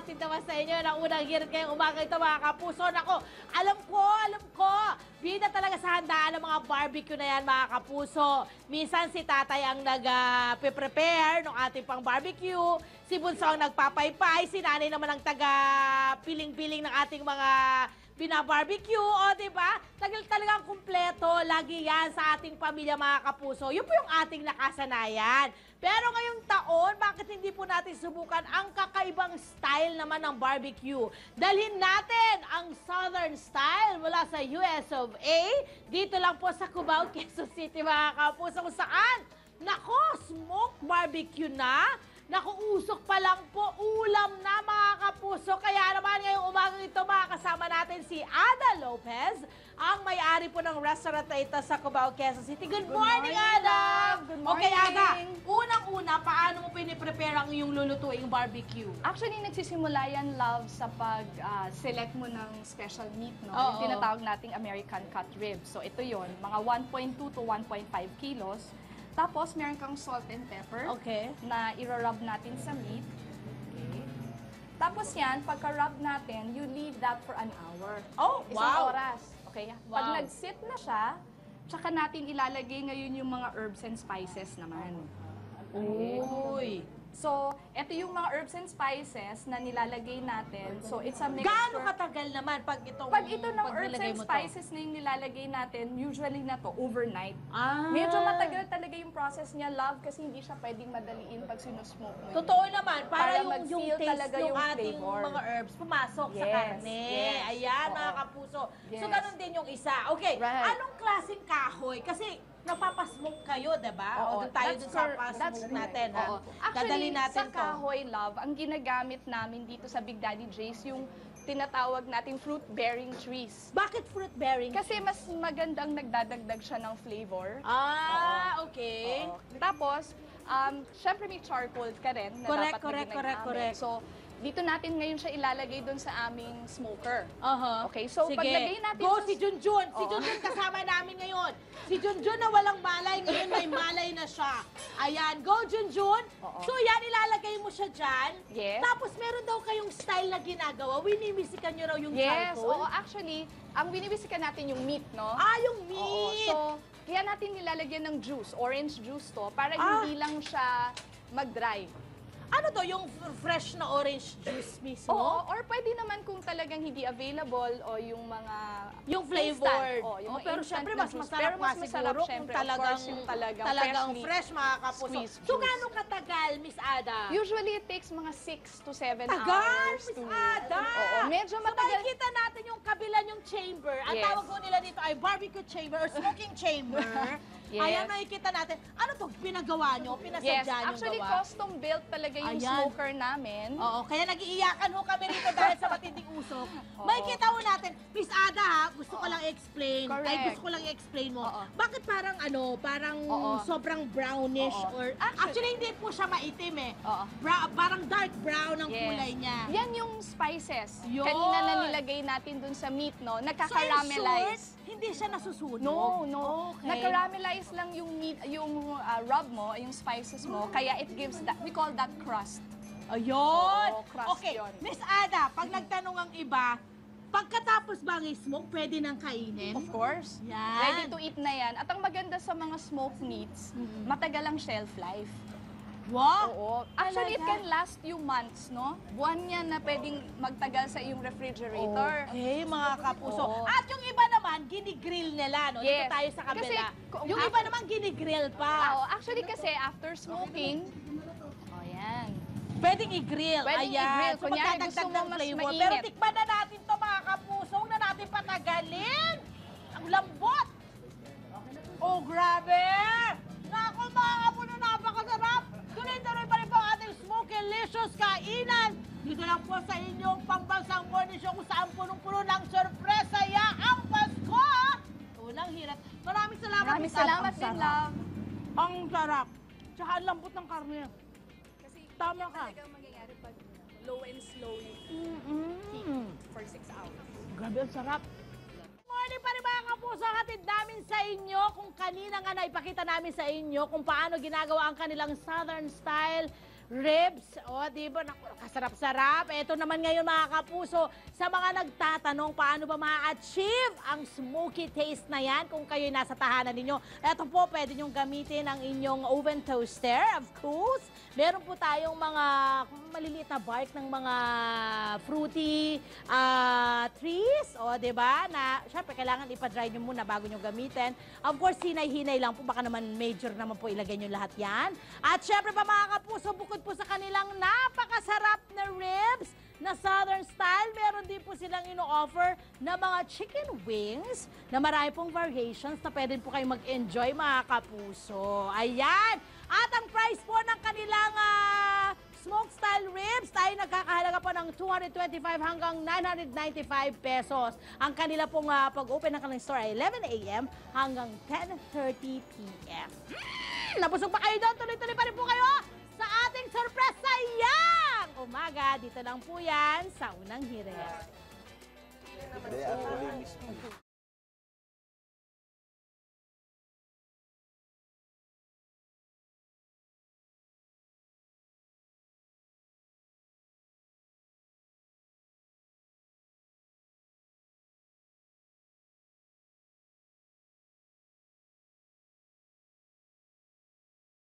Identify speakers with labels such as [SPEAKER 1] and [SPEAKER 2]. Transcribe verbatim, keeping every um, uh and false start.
[SPEAKER 1] hatid naman sa inyo ng unang hirit ngayong umaga ito mga kapuso. Nako, alam ko, alam ko, bida talaga sa handaan ng mga barbecue na yan mga kapuso. Minsan si tatay ang nag-prepare ng ating pang barbecue, si Bunso ang nagpapaypay, si nanay naman ang taga-piling-piling ng ating mga binabarbecue, o diba? Tagal talagang kumpleto, lagi yan sa ating pamilya mga kapuso. Yun po yung ating nakasanayan. Pero ngayong taon, bakit hindi po natin subukan ang kakaibang style naman ng barbecue? Dalhin natin ang Southern style mula sa U S of A, dito lang po sa Cubao, Quezon City mga kapuso, kung saan, nako, smoke barbecue na. Naku, usok pa lang po, ulam na mga kapuso. Kaya naman ngayong umagang ito makakasama natin si Ada Lopez, ang may-ari po ng restaurant na ito sa Cubao, Quezon City. Good, Good morning, morning, Ada!
[SPEAKER 2] Good morning!
[SPEAKER 1] Okay, Ada, unang-una, paano mo piniprepare ang iyong lulutuing barbecue?
[SPEAKER 2] Actually, nagsisimula yan, love, sa pag-select uh, mo ng special meat, no?
[SPEAKER 1] Oo.
[SPEAKER 2] Yung tinatawag nating American cut ribs. So, ito yon, mga one point two to one point five kilos. Tapos, meron kang salt and pepper
[SPEAKER 1] Okay.
[SPEAKER 2] na iro-rub natin sa meat. Okay. Tapos yan, pagka-rub natin, you leave that for an hour.
[SPEAKER 1] Oh,
[SPEAKER 2] Isang
[SPEAKER 1] wow.
[SPEAKER 2] oras. Okay?
[SPEAKER 1] Wow.
[SPEAKER 2] Pag nag-sit na siya, tsaka natin ilalagay ngayon yung mga herbs and spices naman. Okay.
[SPEAKER 1] Uy.
[SPEAKER 2] So, ito yung mga herbs and spices na nilalagay natin. So, it's a mixture.
[SPEAKER 1] Gaano katagal naman pag itong
[SPEAKER 2] Pag ito ng
[SPEAKER 1] pag
[SPEAKER 2] herbs
[SPEAKER 1] nilagay
[SPEAKER 2] and
[SPEAKER 1] mo to?
[SPEAKER 2] spices na yung nilalagay natin, usually na to, overnight.
[SPEAKER 1] Ah.
[SPEAKER 2] Medyo matagal talaga yung process niya, love, kasi hindi siya pwedeng madaliin pag sinusmoke mo. yun.
[SPEAKER 1] Totoo naman, para,
[SPEAKER 2] Para
[SPEAKER 1] yung, yung
[SPEAKER 2] mag-feel
[SPEAKER 1] taste
[SPEAKER 2] talaga
[SPEAKER 1] ng
[SPEAKER 2] yung
[SPEAKER 1] ating
[SPEAKER 2] flavor.
[SPEAKER 1] mga herbs pumasok sa
[SPEAKER 2] Yes,
[SPEAKER 1] karne.
[SPEAKER 2] yes.
[SPEAKER 1] Ayan,
[SPEAKER 2] Oo.
[SPEAKER 1] mga kapuso. So,
[SPEAKER 2] Yes.
[SPEAKER 1] ganun din yung isa. Okay,
[SPEAKER 2] Right.
[SPEAKER 1] anong klaseng kahoy? Kasi napapasmoke kayo, diba? O,
[SPEAKER 2] Oo,
[SPEAKER 1] doon tayo
[SPEAKER 2] that's
[SPEAKER 1] dun sa
[SPEAKER 2] cor- that's
[SPEAKER 1] pasmoke
[SPEAKER 2] correct.
[SPEAKER 1] natin. Ha?
[SPEAKER 2] Oo.
[SPEAKER 1] Dadali
[SPEAKER 2] Actually,
[SPEAKER 1] natin
[SPEAKER 2] sa
[SPEAKER 1] to.
[SPEAKER 2] kahoy, love, ang ginagamit namin dito sa Big Daddy J's, yung tinatawag nating fruit-bearing trees.
[SPEAKER 1] Bakit fruit bearing?
[SPEAKER 2] Kasi mas magandang nagdadagdag siya ng flavor.
[SPEAKER 1] Ah, okay.
[SPEAKER 2] Oo. Tapos, um, syempre may charcoal ka rin na
[SPEAKER 1] Correct,
[SPEAKER 2] dapat
[SPEAKER 1] correct,
[SPEAKER 2] na
[SPEAKER 1] correct,
[SPEAKER 2] ginagamit.
[SPEAKER 1] correct.
[SPEAKER 2] So, dito natin ngayon siya ilalagay doon sa aming smoker.
[SPEAKER 1] Aha.
[SPEAKER 2] Okay, so
[SPEAKER 1] Sige.
[SPEAKER 2] paglagay natin
[SPEAKER 1] Go
[SPEAKER 2] sa-
[SPEAKER 1] si Junjun. Si
[SPEAKER 2] Oo.
[SPEAKER 1] Junjun kasama namin ngayon. Si Junjun na walang malay, ngayon may malay na siya. Ayan, go Junjun.
[SPEAKER 2] Oo.
[SPEAKER 1] So yan, ilalagay mo siya dyan.
[SPEAKER 2] Yes.
[SPEAKER 1] Tapos meron daw kayong style na ginagawa. Winimisikan nyo raw yung
[SPEAKER 2] Yes,
[SPEAKER 1] charcoal.
[SPEAKER 2] oo, actually, ang binibisikan natin yung meat, no?
[SPEAKER 1] Ah, yung
[SPEAKER 2] Oo,
[SPEAKER 1] meat.
[SPEAKER 2] so, kaya natin nilalagyan ng juice, orange juice to, para
[SPEAKER 1] Ah.
[SPEAKER 2] hindi lang siya mag-dry.
[SPEAKER 1] Ano to, yung f- fresh na orange juice mismo?
[SPEAKER 2] Oo, or pwede naman kung talagang hindi available o yung mga
[SPEAKER 1] Yung flavored.
[SPEAKER 2] instant. Oo, yung
[SPEAKER 1] Oh,
[SPEAKER 2] mga
[SPEAKER 1] pero
[SPEAKER 2] instant
[SPEAKER 1] syempre
[SPEAKER 2] na
[SPEAKER 1] mas
[SPEAKER 2] juice.
[SPEAKER 1] masarap
[SPEAKER 2] Pero mas
[SPEAKER 1] nga
[SPEAKER 2] masarap
[SPEAKER 1] siguro kung
[SPEAKER 2] syempre, of
[SPEAKER 1] talagang,
[SPEAKER 2] course, yung talagang,
[SPEAKER 1] talagang
[SPEAKER 2] freshly
[SPEAKER 1] fresh mga kapuso.
[SPEAKER 2] squeezed
[SPEAKER 1] So
[SPEAKER 2] juice.
[SPEAKER 1] gaano katagal, Miss Ada?
[SPEAKER 2] Usually, it takes mga six to seven
[SPEAKER 1] Tagal,
[SPEAKER 2] hours.
[SPEAKER 1] Miss
[SPEAKER 2] to-
[SPEAKER 1] Ada!
[SPEAKER 2] Oo, medyo
[SPEAKER 1] So
[SPEAKER 2] matagal.
[SPEAKER 1] makikita natin yung kabilan yung chamber. Ang
[SPEAKER 2] Yes.
[SPEAKER 1] tawag ko nila dito ay barbecue chamber or smoking chamber.
[SPEAKER 2] Yes.
[SPEAKER 1] Ayan, makikita natin. Ano to, pinagawa nyo?
[SPEAKER 2] Yes,
[SPEAKER 1] Pinasadya nyo
[SPEAKER 2] actually,
[SPEAKER 1] gawa?
[SPEAKER 2] custom built talaga yung
[SPEAKER 1] Ayan.
[SPEAKER 2] smoker namin.
[SPEAKER 1] Oo, kaya nag-iiyakan ho kami rito dahil sa matinding usok. Makikita ho natin, Miss Ada ha, gusto ko lang i-explain. Ay,
[SPEAKER 2] Correct.
[SPEAKER 1] gusto ko lang i-explain mo.
[SPEAKER 2] Oo.
[SPEAKER 1] Bakit parang ano, parang
[SPEAKER 2] Oo.
[SPEAKER 1] sobrang brownish
[SPEAKER 2] Oo.
[SPEAKER 1] or...
[SPEAKER 2] Actually-
[SPEAKER 1] Actually, hindi po siya maitim eh.
[SPEAKER 2] Oo.
[SPEAKER 1] Bra- parang dark brown ang
[SPEAKER 2] Yes.
[SPEAKER 1] kulay niya.
[SPEAKER 2] Yan yung spices.
[SPEAKER 1] Yun.
[SPEAKER 2] Kanina na nilagay natin dun sa meat, no?
[SPEAKER 1] So, in
[SPEAKER 2] Nagka-caramelize.
[SPEAKER 1] short, hindi siya nasusunog?
[SPEAKER 2] No, no.
[SPEAKER 1] Okay.
[SPEAKER 2] Nagka-caramelize lang yung meat, yung uh, rub mo, yung spices mo, kaya it gives that, we call that crust.
[SPEAKER 1] Ayun!
[SPEAKER 2] Oo, crust
[SPEAKER 1] Okay,
[SPEAKER 2] yun.
[SPEAKER 1] Miss Ada, pag nagtanong ang iba, pagkatapos bang i-smoke, pwede nang kainin?
[SPEAKER 2] Of course.
[SPEAKER 1] Yan.
[SPEAKER 2] Ready to eat na yan. At ang maganda sa mga smoked meats, matagal ang shelf life.
[SPEAKER 1] Wow!
[SPEAKER 2] Oo. Actually, it
[SPEAKER 1] Talaga?
[SPEAKER 2] can last few months, no? Buwan yan na pwedeng magtagal sa iyong refrigerator.
[SPEAKER 1] Okay, mga kapuso.
[SPEAKER 2] Oo.
[SPEAKER 1] At yung iba naman, ginigrill nila, no?
[SPEAKER 2] Yes.
[SPEAKER 1] Dito tayo sa kabila.
[SPEAKER 2] Kasi, kung-
[SPEAKER 1] yung iba naman, ginigrill pa.
[SPEAKER 2] Oo, actually kasi after smoking, oh yan.
[SPEAKER 1] Pwedeng i-grill.
[SPEAKER 2] Pwedeng
[SPEAKER 1] Ayan.
[SPEAKER 2] i-grill.
[SPEAKER 1] So,
[SPEAKER 2] Kunyari,
[SPEAKER 1] magdadagdag
[SPEAKER 2] gusto mo
[SPEAKER 1] ng
[SPEAKER 2] mas
[SPEAKER 1] flavor.
[SPEAKER 2] mainit.
[SPEAKER 1] Pero tikman na natin to mga kapuso. Huwag na natin patagalin. Ang lambot. Oh, grabe. Naku, mga kapuso, napakasarap. Tuloy-tuloy pa rin po ang ating smokelicious kainan. Dito lang po sa inyong pambansang morning show kung saan punong-puno ng sorpresa ya ang Pasko. Unang hirat. Maraming salamat.
[SPEAKER 2] Maraming
[SPEAKER 1] Miss Ad.
[SPEAKER 2] salamat
[SPEAKER 1] Ang
[SPEAKER 2] din,
[SPEAKER 1] sarap.
[SPEAKER 2] love.
[SPEAKER 1] Ang sarap. Tsaka ang lambot ng karne.
[SPEAKER 2] Kasi
[SPEAKER 1] Tama ka.
[SPEAKER 2] talagang mangyayari pag low and slowly
[SPEAKER 1] Mm-mm.
[SPEAKER 2] for six hours.
[SPEAKER 1] Grabe, ang sarap. Morning pa rin mga kapuso, hatid namin sa inyo kung kanina nga naipakita namin sa inyo kung paano ginagawa ang kanilang Southern style ribs. O, di ba? Naku, kasarap-sarap. Ito naman ngayon mga kapuso, sa mga nagtatanong paano ba ma-achieve ang smoky taste na yan kung kayo nasa tahanan ninyo. Ito po, pwede nyong gamitin ang inyong oven toaster, of course. Meron po tayong mga maliliit na bark ng mga fruity uh, trees. O, di ba? Na, syempre, kailangan ipa-dry nyo muna bago nyo gamitin. Of course, hinay-hinay lang po. Baka naman major naman po ilagay nyo lahat yan. At syempre pa mga kapuso, bukod po sa kanilang napakasarap na ribs na Southern style, meron din po silang ino-offer na mga chicken wings na marami pong variations na pwede po kayo mag-enjoy mga kapuso. Ayan! At ang price po ng kanilang uh, smoke style ribs tayo nagkakahalaga po ng two hundred twenty-five hanggang nine hundred ninety-five pesos. Ang kanila pong uh, pag-open ng kanilang store ay eleven a m hanggang ten thirty p m Nabusog pa kayo doon? Tuloy-tuloy pa rin po kayo sa ating sorpresa yang umaga. Dito lang po yan sa Unang Hirit.